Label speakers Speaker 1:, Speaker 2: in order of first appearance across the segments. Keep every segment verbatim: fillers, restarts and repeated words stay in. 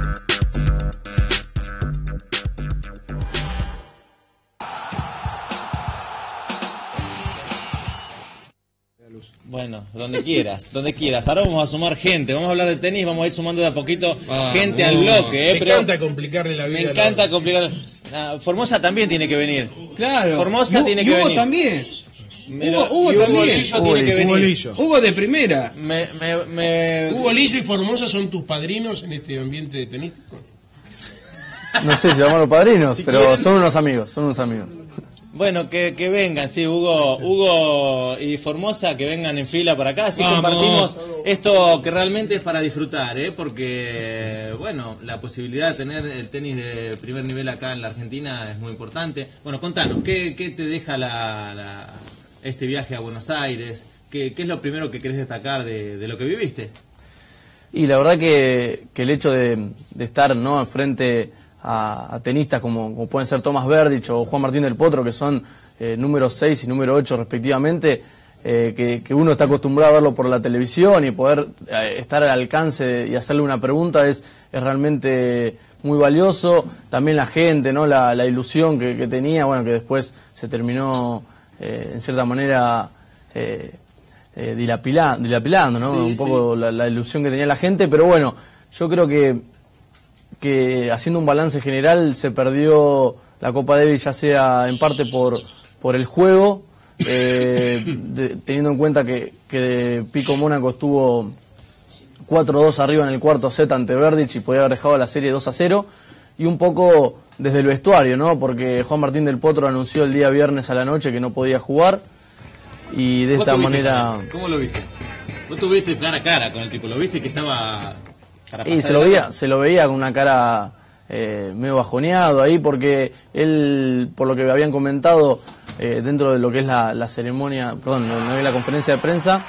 Speaker 1: Bueno, donde quieras, donde quieras. Ahora vamos a sumar gente, vamos a hablar de tenis, vamos a ir sumando de a poquito ah, gente no. al bloque. Eh,
Speaker 2: me
Speaker 1: pero
Speaker 2: encanta complicarle la vida.
Speaker 1: Me encanta complicar. Ah, Formosa también tiene que venir.
Speaker 3: Claro.
Speaker 1: Formosa
Speaker 3: Hugo,
Speaker 1: tiene que
Speaker 3: Hugo
Speaker 1: venir.
Speaker 3: también.
Speaker 1: Pero,
Speaker 3: Hugo, Hugo
Speaker 1: Hugo
Speaker 3: también.
Speaker 1: Lillo
Speaker 3: Hugo,
Speaker 1: tiene que venir.
Speaker 3: Hugo Lillo. Hugo de primera.
Speaker 1: Me, me, me...
Speaker 2: Hugo Lillo y Formosa son tus padrinos en este ambiente tenístico.
Speaker 4: No sé si llamarlos padrinos,
Speaker 1: si
Speaker 4: pero
Speaker 1: quieren...
Speaker 4: son unos amigos, son unos amigos.
Speaker 1: Bueno, que, que vengan, sí, Hugo, Hugo y Formosa, que vengan en fila para acá, así
Speaker 2: Vamos.
Speaker 1: compartimos esto que realmente es para disfrutar, ¿eh? Porque, bueno, la posibilidad de tener el tenis de primer nivel acá en la Argentina es muy importante. Bueno, contanos, ¿qué, qué te deja la, la, este viaje a Buenos Aires? ¿Qué, qué es lo primero que querés destacar de, de lo que viviste?
Speaker 4: Y la verdad que, que el hecho de, de estar, ¿no?, frente a, a tenistas como, como pueden ser Tomás Berdych o Juan Martín del Potro, que son eh, número seis y número ocho respectivamente, eh, que, que uno está acostumbrado a verlo por la televisión y poder eh, estar al alcance y hacerle una pregunta es, es realmente muy valioso. También la gente, ¿no?, la, la ilusión que, que tenía, bueno, que después se terminó eh, en cierta manera eh, eh, dilapilando, dilapilando, ¿no?
Speaker 1: Sí,
Speaker 4: un poco
Speaker 1: sí.
Speaker 4: la, la ilusión que tenía la gente, pero bueno, yo creo que que haciendo un balance general se perdió la Copa Davis, ya sea en parte por, por el juego, eh, de, teniendo en cuenta que, que Pico Mónaco estuvo cuatro dos arriba en el cuarto set ante Berdych y podía haber dejado la serie dos a cero, y un poco desde el vestuario, ¿no?, porque Juan Martín del Potro anunció el día viernes a la noche que no podía jugar, y de esta manera...
Speaker 1: ¿Cómo lo viste? Vos tuviste cara a cara con el tipo, ¿lo viste que estaba...?
Speaker 4: Y se lo veía, se lo veía con una cara eh, medio bajoneado ahí, porque él, por lo que habían comentado eh, dentro de lo que es la, la ceremonia, perdón, no, no es la conferencia de prensa.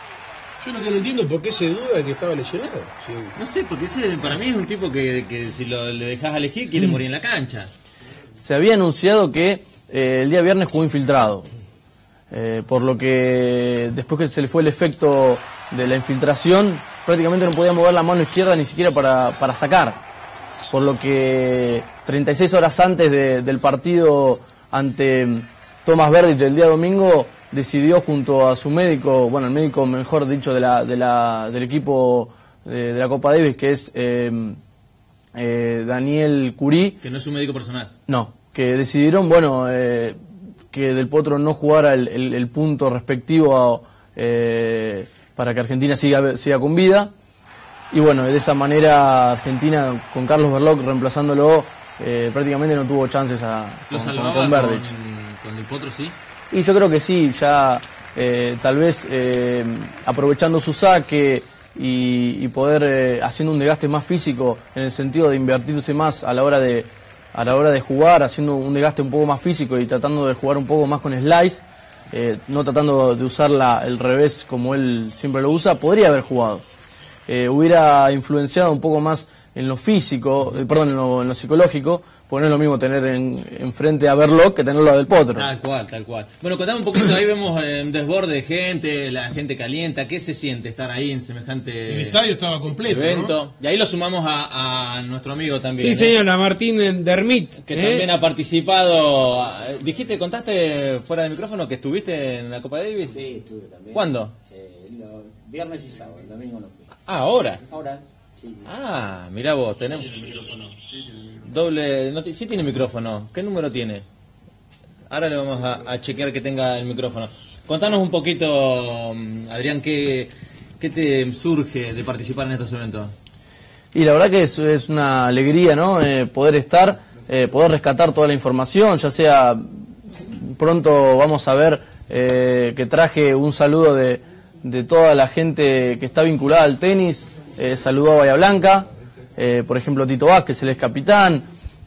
Speaker 2: Yo lo que no entiendo por qué se duda de que estaba lesionado. Sí.
Speaker 1: No sé, porque ese para mí es un tipo que, que si lo, le dejas elegir quiere morir en la cancha.
Speaker 4: Se había anunciado que eh, el día viernes jugó infiltrado. Eh, por lo que después que se le fue el efecto de la infiltración, prácticamente no podía mover la mano izquierda ni siquiera para, para sacar. Por lo que treinta y seis horas antes de, del partido ante Tomás Berdych el día domingo, decidió junto a su médico, bueno, el médico mejor dicho de la, de la, del equipo de, de la Copa Davis, que es eh, eh, Daniel Curí.
Speaker 1: Que no es un médico personal.
Speaker 4: No, que decidieron, bueno... Eh, que Del Potro no jugara el, el, el punto respectivo a, eh, para que Argentina siga, siga con vida. Y bueno, de esa manera Argentina, con Carlos Berlocq reemplazándolo, eh, prácticamente no tuvo chances a,
Speaker 1: ¿Lo
Speaker 4: con,
Speaker 1: salvaba
Speaker 4: con Berdych.
Speaker 1: Con, con Del Potro, sí?
Speaker 4: Y yo creo que sí, ya eh, tal vez eh, aprovechando su saque y, y poder, eh, haciendo un desgaste más físico, en el sentido de invertirse más a la hora de... a la hora de jugar, haciendo un desgaste un poco más físico y tratando de jugar un poco más con slice, eh, no tratando de usar la, el revés como él siempre lo usa, podría haber jugado. Eh, hubiera influenciado un poco más en lo físico, eh, perdón, en lo, en lo psicológico, porque no es lo mismo tener en, enfrente a Berlocq que tenerlo a Del Potro.
Speaker 1: Tal cual, tal cual. Bueno, contame un poquito, ahí vemos eh, un desborde de gente, la gente calienta, ¿qué se siente estar ahí en semejante
Speaker 2: El estadio estaba completo,
Speaker 1: evento?
Speaker 2: ¿no?
Speaker 1: Y ahí lo sumamos a, a nuestro amigo también.
Speaker 3: Sí,
Speaker 1: ¿eh?
Speaker 3: señora, Martín Dermit.
Speaker 1: Que
Speaker 3: ¿eh?
Speaker 1: también ha participado. Dijiste, contaste fuera de micrófono que estuviste en la Copa Davis.
Speaker 5: Sí, estuve también.
Speaker 1: ¿Cuándo?
Speaker 5: Eh, lo, viernes y sábado, el domingo no fui.
Speaker 1: Ah, ahora.
Speaker 5: Ahora, sí.
Speaker 1: Ah, mirá vos, tenemos... Doble... No, sí tiene micrófono. ¿Qué número tiene? Ahora le vamos a, a chequear que tenga el micrófono. Contanos un poquito, Adrián, ¿qué, qué te surge de participar en estos eventos?
Speaker 4: Y la verdad que es, es una alegría, ¿no? Eh, poder estar, eh, poder rescatar toda la información, ya sea pronto vamos a ver eh, que traje un saludo de, de toda la gente que está vinculada al tenis, eh, saludó a Bahía Blanca, eh, por ejemplo Tito Vázquez, el ex capitán,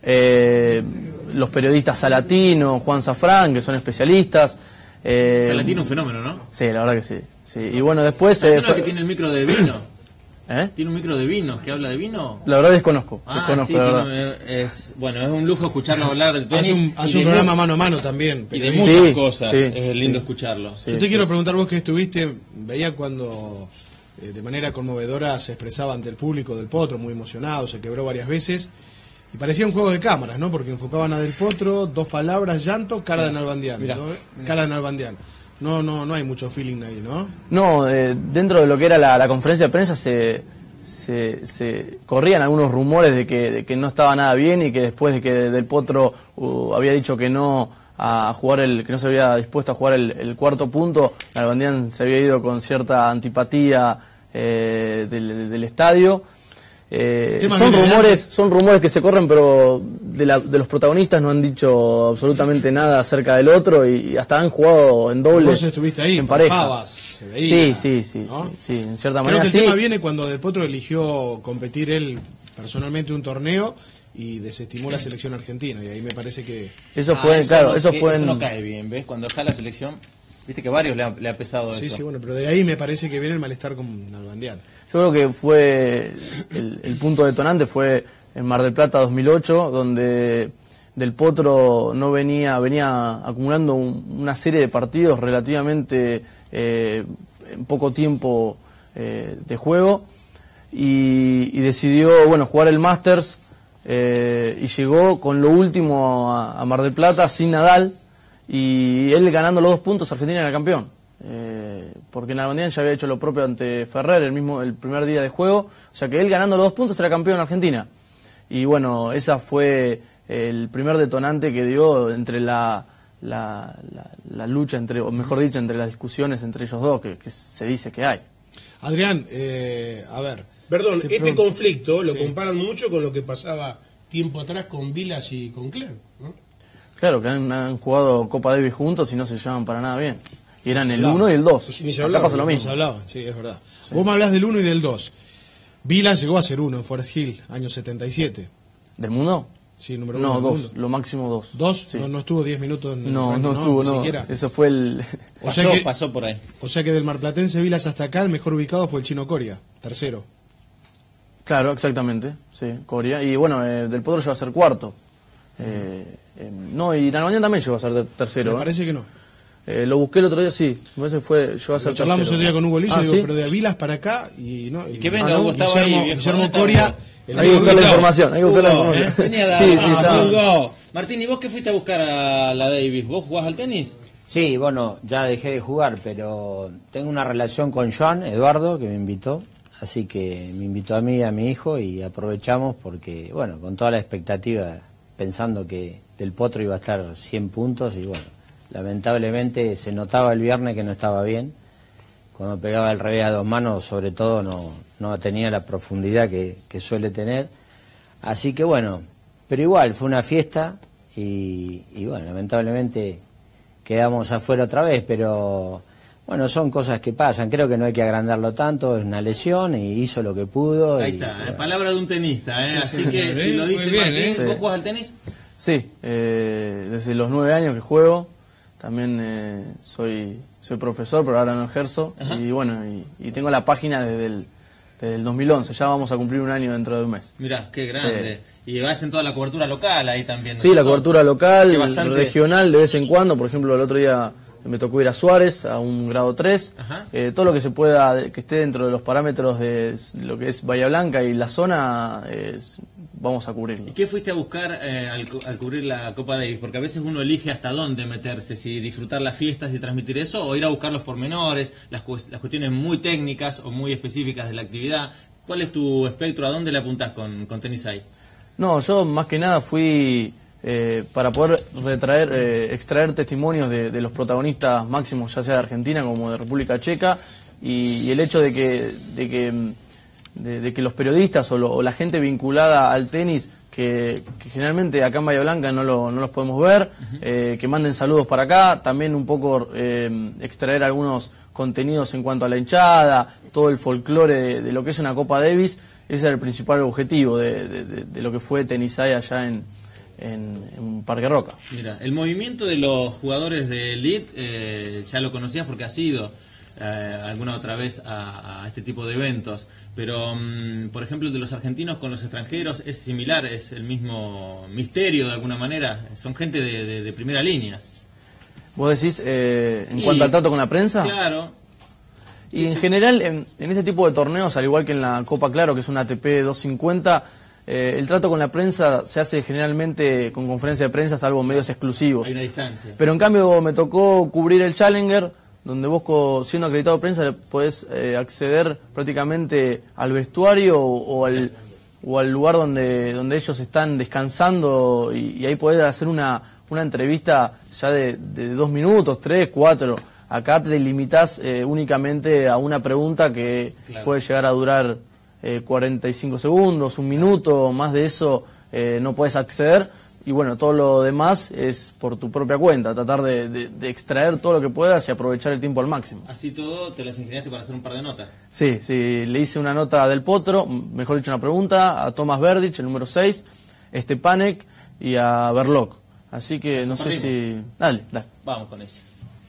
Speaker 4: eh, los periodistas Salatino, Juan Safrán, que son especialistas. Eh,
Speaker 1: Salatino un fenómeno, ¿no?
Speaker 4: Sí, la verdad que sí. sí. Y bueno, después...
Speaker 1: Salatino
Speaker 4: Eh,
Speaker 1: es que tiene el micro de vino.
Speaker 4: ¿Eh?
Speaker 1: ¿Tiene un micro de vino que habla de vino?
Speaker 4: La verdad desconozco.
Speaker 1: Ah,
Speaker 4: desconozco
Speaker 1: sí,
Speaker 4: la
Speaker 1: tiene,
Speaker 4: verdad.
Speaker 1: es, bueno, es un lujo escucharlo hablar del tenis.
Speaker 2: Hace un, hace un programa mano a mano también.
Speaker 1: Y de
Speaker 2: pequeño.
Speaker 1: muchas
Speaker 4: Sí,
Speaker 1: cosas,
Speaker 4: sí,
Speaker 1: es lindo
Speaker 4: sí.
Speaker 1: escucharlo.
Speaker 4: Sí,
Speaker 2: Yo te
Speaker 4: sí.
Speaker 2: quiero preguntar, vos que estuviste, veía cuando eh, de manera conmovedora se expresaba ante el público del Potro, muy emocionado, se quebró varias veces. Y parecía un juego de cámaras, ¿no? Porque enfocaban a Del Potro, dos palabras, llanto, cara de Nalbandián.
Speaker 3: Mirá,
Speaker 2: ¿no?
Speaker 3: mirá.
Speaker 2: Cara de Nalbandián. No, no, no hay mucho feeling ahí, ¿no?
Speaker 4: No, eh, dentro de lo que era la, la conferencia de prensa se, se, se corrían algunos rumores de que, de que no estaba nada bien y que después de que Del Potro uh, había dicho que no a jugar el, que no se había dispuesto a jugar el, el cuarto punto, Nalbandián se había ido con cierta antipatía eh, del, del estadio. Eh, son rumores, son rumores que se corren, pero de, la, de los protagonistas no han dicho absolutamente nada acerca del otro y hasta han jugado en doble.
Speaker 2: Vos estuviste ahí,
Speaker 4: en pareja.
Speaker 2: Pavas, se veía,
Speaker 4: sí, sí, sí,
Speaker 2: ¿no?
Speaker 4: sí, sí, en cierta
Speaker 2: Creo
Speaker 4: manera
Speaker 2: que el
Speaker 4: sí.
Speaker 2: tema viene cuando Del Potro eligió competir él personalmente un torneo y desestimó la selección argentina, y ahí me parece que...
Speaker 4: Eso
Speaker 1: Ah,
Speaker 4: fue,
Speaker 1: eso
Speaker 4: claro,
Speaker 1: no,
Speaker 4: eso
Speaker 1: que-
Speaker 4: fue
Speaker 1: eso
Speaker 4: en...
Speaker 1: no cae bien, ¿ves? Cuando está la selección, viste que varios le ha, le ha pesado
Speaker 2: Sí,
Speaker 1: eso.
Speaker 2: sí, bueno, pero de ahí me parece que viene el malestar con Nalbandián.
Speaker 4: Yo creo que fue el, el punto detonante fue en Mar del Plata dos mil ocho, donde Del Potro no venía venía acumulando un- una serie de partidos relativamente eh, en poco tiempo eh, de juego y, y decidió bueno jugar el Masters eh, y llegó con lo último a, a Mar del Plata sin Nadal y él ganando los dos puntos Argentina era campeón. Eh, porque Nalbandián ya había hecho lo propio ante Ferrer el mismo el primer día de juego, o sea que él ganando los dos puntos era campeón en Argentina. Y bueno, esa fue el primer detonante que dio entre la, la, la, la lucha, entre o mejor dicho, entre las discusiones entre ellos dos, que, que se dice que hay.
Speaker 2: Adrián, eh, a ver...
Speaker 6: Perdón,
Speaker 2: te
Speaker 6: este
Speaker 2: pregunto-
Speaker 6: conflicto lo
Speaker 2: Sí.
Speaker 6: comparan mucho con lo que pasaba tiempo atrás con Vilas y con Clerc, ¿no?
Speaker 4: Claro, que han, han jugado Copa Davis juntos y no se llevan para nada bien. Y eran el
Speaker 2: hablaba.
Speaker 4: uno y el dos.
Speaker 6: Pues ni se
Speaker 4: Acá
Speaker 6: hablaba,
Speaker 4: pasa lo
Speaker 2: No
Speaker 4: mismo.
Speaker 2: se hablaba, sí, es verdad. Vos me hablás del uno y del dos. Vila llegó a ser uno en Forest Hill, año setenta y siete.
Speaker 4: ¿Del mundo?
Speaker 2: Sí, número uno
Speaker 4: No,
Speaker 2: del
Speaker 4: dos,
Speaker 2: mundo.
Speaker 4: lo máximo dos.
Speaker 2: ¿Dos?
Speaker 4: Sí.
Speaker 2: No, no estuvo diez minutos en el
Speaker 4: No,
Speaker 2: ranking,
Speaker 4: no estuvo,
Speaker 2: ni
Speaker 4: no.
Speaker 2: siquiera.
Speaker 4: Eso fue el...
Speaker 2: O
Speaker 1: Pasó,
Speaker 2: sea que,
Speaker 1: pasó por ahí.
Speaker 2: o sea que del marplatense Vilas hasta acá, el mejor ubicado fue el Chino Coria, tercero.
Speaker 4: Claro, exactamente, sí, Coria. Y bueno, eh, Del Potro llegó a ser cuarto. Eh, eh, no, y Nalbandián también llegó a ser de- tercero.
Speaker 2: Me
Speaker 4: ¿eh?
Speaker 2: parece que no.
Speaker 4: Eh, lo busqué el otro día, sí. Me parece que fue, llegó a ser
Speaker 2: Lo charlamos
Speaker 4: tercero.
Speaker 2: el día con Hugo Lillo,
Speaker 4: Ah,
Speaker 2: digo,
Speaker 4: ¿sí?
Speaker 2: pero de Vilas para acá y no. Y,
Speaker 1: Que venga,
Speaker 2: Ah, ¿no?
Speaker 1: Hugo estaba ahí,
Speaker 2: Guillermo,
Speaker 1: viejo,
Speaker 2: Guillermo
Speaker 1: ¿dónde está
Speaker 2: Coria.
Speaker 1: Hugo?
Speaker 2: el
Speaker 4: Hay que
Speaker 2: mejor
Speaker 4: buscar la
Speaker 2: ubicado.
Speaker 4: información, hay que buscar la
Speaker 1: Hugo,
Speaker 4: información.
Speaker 1: eh, venía a dar
Speaker 4: Sí, sí,
Speaker 1: información.
Speaker 4: está.
Speaker 3: Hugo.
Speaker 1: Martín, ¿y vos qué fuiste a buscar a la Davis? ¿Vos jugás al tenis?
Speaker 5: Sí, bueno, ya dejé de jugar, pero tengo una relación con Joan, Eduardo, que me invitó. Así que me invitó a mí y a mi hijo y aprovechamos porque, bueno, con toda la expectativa, pensando que Del Potro iba a estar cien puntos y bueno, lamentablemente se notaba el viernes que no estaba bien. Cuando pegaba el revés a dos manos, sobre todo, no, no tenía la profundidad que, que suele tener. Así que bueno, pero igual, fue una fiesta y, y bueno, lamentablemente quedamos afuera otra vez, pero bueno, son cosas que pasan, creo que no hay que agrandarlo tanto, es una lesión y hizo lo que pudo.
Speaker 1: Ahí
Speaker 5: y,
Speaker 1: está,
Speaker 5: bueno.
Speaker 1: eh, palabra de un tenista, ¿eh? Así que
Speaker 3: Sí,
Speaker 1: si lo
Speaker 3: muy
Speaker 1: dice
Speaker 3: bien,
Speaker 1: Martín,
Speaker 3: ¿eh?
Speaker 4: Sí.
Speaker 1: ¿vos jugás al tenis?
Speaker 4: Sí, eh, desde los nueve años que juego. También eh, soy soy profesor, pero ahora no ejerzo.
Speaker 1: Ajá.
Speaker 4: Y bueno, y, y tengo la página desde el, desde el dos mil once. Ya vamos a cumplir un año dentro de un mes.
Speaker 1: Mirá, qué grande. Y vas en toda la cobertura local ahí también. ¿no
Speaker 4: Sí,
Speaker 1: es
Speaker 4: la
Speaker 1: cierto?
Speaker 4: cobertura
Speaker 1: Que
Speaker 4: local,
Speaker 1: bastante-
Speaker 4: regional de vez en cuando. Por ejemplo, el otro día me tocó ir a Suárez a un grado tres.
Speaker 1: Ajá.
Speaker 4: Eh, todo lo que se pueda, que esté dentro de los parámetros de lo que es Bahía Blanca y la zona, eh, vamos a cubrirlo.
Speaker 1: ¿Y qué fuiste a buscar eh, al, cu- al cubrir la Copa Davis? Porque a veces uno elige hasta dónde meterse, si disfrutar las fiestas y transmitir eso, o ir a buscar los pormenores, las, cues- las cuestiones muy técnicas o muy específicas de la actividad. ¿Cuál es tu espectro? ¿A dónde le apuntás con, con Tenis Eye?
Speaker 4: No, yo más que nada fui eh, para poder retraer, eh, extraer testimonios de, de los protagonistas máximos, ya sea de Argentina como de República Checa, y, y el hecho de que, de que, mm, de, de que los periodistas o, lo- o la gente vinculada al tenis, que, que generalmente acá en Bahía Blanca no, lo, no los podemos ver, eh, que manden saludos para acá, también un poco eh, extraer algunos contenidos en cuanto a la hinchada, todo el folclore de, de lo que es una Copa Davis. Ese era el principal objetivo de, de, de- de lo que fue Tenis Eye allá en, en, en Parque Roca.
Speaker 1: Mira, el movimiento de los jugadores de Elite, eh, ya lo conocías porque has ido eh, alguna otra vez a, a este tipo de eventos, pero mm, por ejemplo el de los argentinos con los extranjeros es similar, es el mismo misterio de alguna manera, son gente de, de- de primera línea.
Speaker 4: ¿Vos decís eh, en
Speaker 1: Y-
Speaker 4: cuanto al trato con la prensa?
Speaker 1: Claro,
Speaker 4: Y
Speaker 1: Sí,
Speaker 4: en
Speaker 1: sí.
Speaker 4: general, en, en este tipo de torneos, al igual que en la Copa Claro, que es una A T P doscientos cincuenta, eh, el trato con la prensa se hace generalmente con conferencia de prensa, salvo medios exclusivos.
Speaker 1: Hay una distancia.
Speaker 4: Pero en cambio me tocó cubrir el Challenger, donde vos, co- siendo acreditado de prensa, podés eh, acceder prácticamente al vestuario o, o al, o al lugar donde, donde ellos están descansando, y, y ahí podés hacer una, una entrevista ya de, de dos minutos, tres, cuatro. Acá te limitás eh, únicamente a una pregunta que
Speaker 1: Claro.
Speaker 4: puede llegar a durar eh, cuarenta y cinco segundos, un minuto, más de eso eh, no puedes acceder. Y bueno, todo lo demás es por tu propia cuenta, tratar de, de- de extraer todo lo que puedas y aprovechar el tiempo al máximo.
Speaker 1: Así todo, te las ingeniaste para hacer un par de notas.
Speaker 4: Sí, sí, le hice una nota del Potro, m- mejor dicho una pregunta, a Tomás Berdich, el número seis, Stepanek y a Berlok. Así que no sé si... Dale, dale.
Speaker 1: Vamos con eso.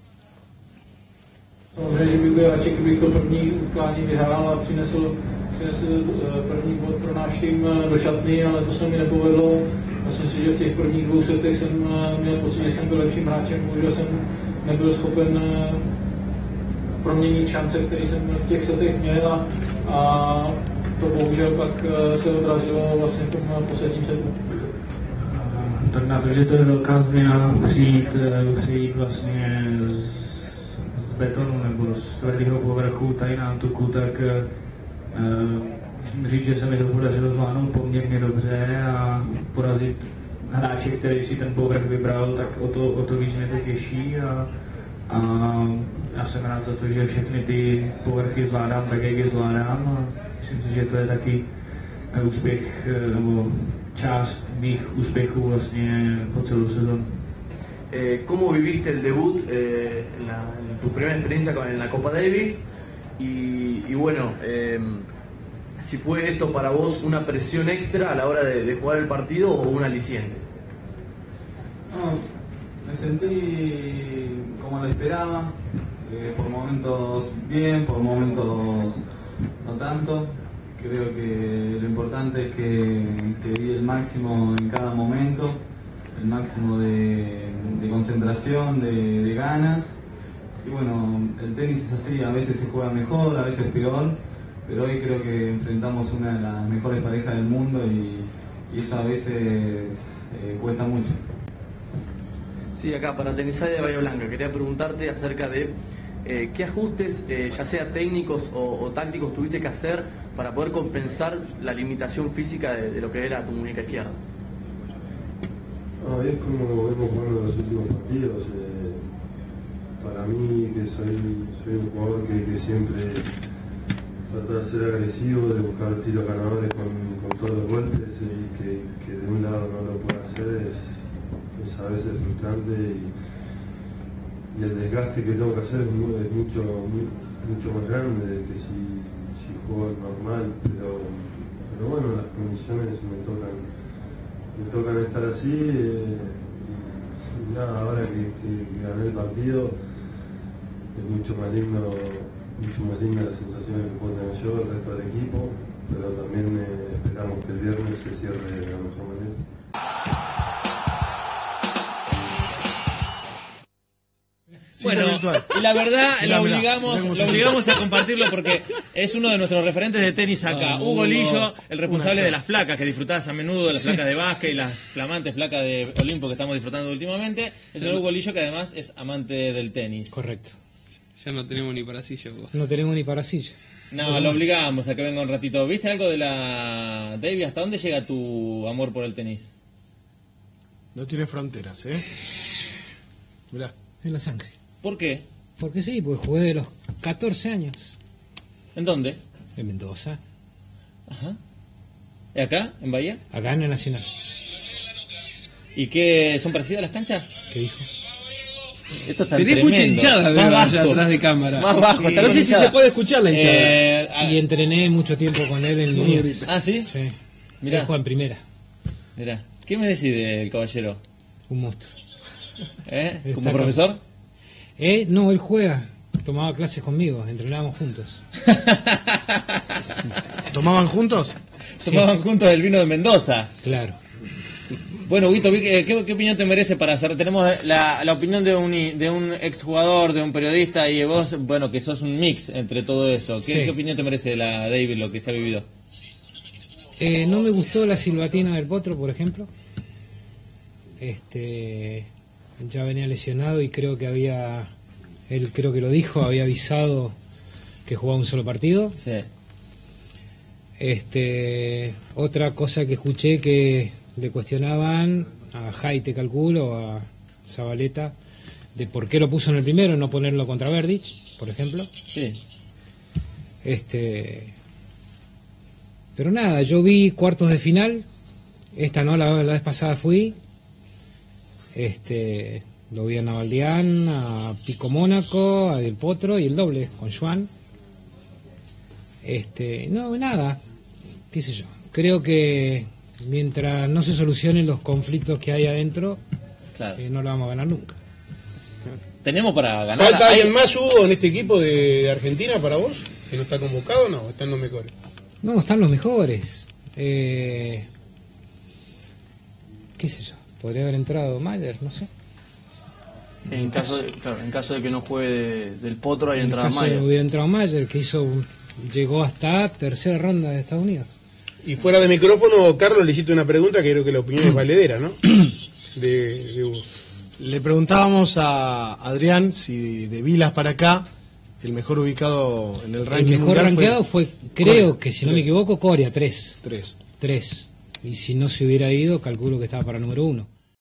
Speaker 7: Samozřejmě bych byl radši, kdybych to první utkání vyhrál a přinesl, přinesl eh, první bod pro náš tým eh, do šatny, ale to se mi nepovedlo. Myslím si, že v těch prvních dvou setech jsem eh, měl pocit, že jsem byl lepším hráčem, bohužel jsem nebyl schopen eh, proměnit šance, které jsem v těch setech měl, a, a to bohužel pak eh, se odrazilo vlastně v tom eh, posledním setu.
Speaker 8: Tak na to, že to je velká změna, přijít, eh, přijít vlastně z, z betonu nebo z tvrdého povrchu tady na Antuku, tak eh, musím říct, že se mi to podařilo zvládnout poměrně dobře a porazit hráče, který si ten povrch vybral, tak o to, o to víc mě to těší, a, a já jsem rád za to, že všechny ty povrchy zvládám tak, jak je zvládám, a myslím si, že to je taky eh, úspěch eh, nebo část mých úspěchů vlastně po celou sezónu.
Speaker 9: Eh, ¿Cómo viviste el debut, eh, en, la, en tu primera experiencia con, en la Copa Davis? Y, y bueno, eh, si fue esto para vos una presión extra a la hora de, de jugar el partido o un aliciente.
Speaker 8: No, me sentí como lo esperaba, eh, por momentos bien, por momentos no tanto. Creo que lo importante es que, que di el máximo en cada momento, el máximo de, de concentración, de, de ganas. Y bueno, el tenis es así, a veces se juega mejor, a veces peor, pero hoy creo que enfrentamos una de las mejores parejas del mundo, y, y eso a veces eh, cuesta mucho.
Speaker 9: Sí, acá para Tenisai de Bahía Blanca, quería preguntarte acerca de eh, qué ajustes, eh, ya sea técnicos o, o tácticos, tuviste que hacer para poder compensar la limitación física de, de lo que era tu muñeca izquierda.
Speaker 10: No, es como hemos jugado en los últimos partidos. Eh, para mí, que soy, soy un jugador que, que siempre trata de ser agresivo, de buscar tiros ganadores con, con todos los golpes, y que, que de un lado no lo pueda hacer es, es a veces frustrante, y, y el desgaste que tengo que hacer es, muy, es mucho, muy, mucho más grande de que si, si juego normal, pero, pero bueno, las condiciones me tocan, me tocan estar así, eh, y nada, ahora que, que, que gané el partido, es mucho más lindo, mucho más linda las sensaciones que puedo tener yo, el resto del equipo, pero también eh, esperamos que el viernes se cierre de la mejor manera.
Speaker 1: Bueno, y la verdad
Speaker 2: Mirá,
Speaker 1: lo
Speaker 2: mirá,
Speaker 1: obligamos,
Speaker 2: mirá cómo
Speaker 1: lo
Speaker 2: se
Speaker 1: obligamos a compartirlo porque es uno de nuestros referentes de tenis acá.
Speaker 2: Ah,
Speaker 1: Hugo
Speaker 2: Hugo,
Speaker 1: Lillo, el responsable
Speaker 2: una
Speaker 1: de las placas que disfrutás a menudo, de las placas de básquet y las flamantes placas de Olimpo que estamos disfrutando últimamente. El señor Hugo Lillo, que además es amante del tenis.
Speaker 3: Correcto. Ya no tenemos ni para silla, vos.
Speaker 11: No tenemos ni para silla.
Speaker 1: No, lo obligamos a que venga un ratito. ¿Viste algo de la Davy? ¿Hasta dónde llega tu amor por el tenis?
Speaker 2: No tiene fronteras, ¿eh? Mirá.
Speaker 11: En la sangre.
Speaker 1: ¿Por qué?
Speaker 11: Porque sí, porque jugué de los catorce años.
Speaker 1: ¿En dónde?
Speaker 11: En Mendoza.
Speaker 1: Ajá. ¿Y acá? ¿En Bahía?
Speaker 11: Acá en el Nacional.
Speaker 1: ¿Y qué? ¿Son parecidas las canchas?
Speaker 11: ¿Qué dijo?
Speaker 1: Esto está
Speaker 3: Tenés
Speaker 1: tremendo.
Speaker 3: mucha hinchada de
Speaker 1: Más
Speaker 3: allá
Speaker 1: bajo.
Speaker 3: atrás de cámara.
Speaker 1: Más bajo. está
Speaker 11: No
Speaker 1: con
Speaker 11: sé si
Speaker 1: hinchada.
Speaker 11: se puede escuchar la hinchada.
Speaker 1: Eh, ah,
Speaker 11: Y entrené mucho tiempo con él en Liniers.
Speaker 1: Ah, ¿sí?
Speaker 11: Sí.
Speaker 1: Mirá.
Speaker 11: Él juega en primera.
Speaker 1: Mirá. ¿Qué me decís del caballero?
Speaker 11: Un monstruo.
Speaker 1: ¿Eh?
Speaker 11: Está
Speaker 1: ¿Como
Speaker 11: acá.
Speaker 1: profesor?
Speaker 11: Eh, no, él juega. Tomaba clases conmigo. Entrenábamos juntos.
Speaker 2: ¿Tomaban juntos?
Speaker 1: Tomaban juntos el vino de Mendoza.
Speaker 11: Claro.
Speaker 1: Bueno, Huguito, ¿qué, qué opinión te merece para hacer? Tenemos la, la opinión de un, de un exjugador, de un periodista, y vos, bueno, que sos un mix entre todo eso. ¿Qué,
Speaker 11: Sí.
Speaker 1: ¿qué opinión te merece la David, lo que se ha vivido?
Speaker 11: Eh, no me gustó la silbatina del Potro, por ejemplo. Este, ya venía lesionado y creo que había, él creo que lo dijo, había avisado que jugaba un solo partido.
Speaker 1: Sí.
Speaker 11: Este, otra cosa que escuché que le cuestionaban a Jaite, calculo, a Zabaleta, de por qué lo puso en el primero, no ponerlo contra Verdic, por ejemplo.
Speaker 1: Sí.
Speaker 11: Este, pero nada, yo vi cuartos de final, esta no, la, la vez pasada fui, este, lo vi a Navaldián, a Pico Mónaco, a Del Potro y el doble con Juan. Este, no, nada, qué sé yo, creo que mientras no se solucionen los conflictos que hay adentro,
Speaker 1: Claro.
Speaker 11: eh, no lo vamos a ganar nunca.
Speaker 1: Tenemos para ganar.
Speaker 6: ¿Falta
Speaker 1: Hay-
Speaker 6: alguien más, Hugo, en este equipo de, de Argentina para vos? ¿Que no está convocado o no? ¿Están los mejores?
Speaker 11: No, están los mejores. Eh, qué sé yo, podría haber entrado Mayer, no sé.
Speaker 4: En caso de, claro, en caso de que no juegue de- del Potro, hay
Speaker 11: En el
Speaker 4: entrada
Speaker 11: caso
Speaker 4: Maya.
Speaker 11: de hubiera entrado Mayer, que hizo, llegó hasta tercera ronda de Estados Unidos.
Speaker 6: Y fuera de micrófono, Carlos, le hiciste una pregunta que creo que la opinión es valedera, ¿no? De, de Hugo.
Speaker 2: Le preguntábamos a Adrián si de Vilas para acá el mejor ubicado en el
Speaker 11: El
Speaker 2: ranking
Speaker 11: mejor
Speaker 2: mundial
Speaker 11: rankeado fue, creo
Speaker 2: Corea,
Speaker 11: que si no me
Speaker 2: tres.
Speaker 11: equivoco, Corea, tres.
Speaker 2: Tres.
Speaker 11: Tres. Y si no se hubiera ido, calculo que estaba para número uno.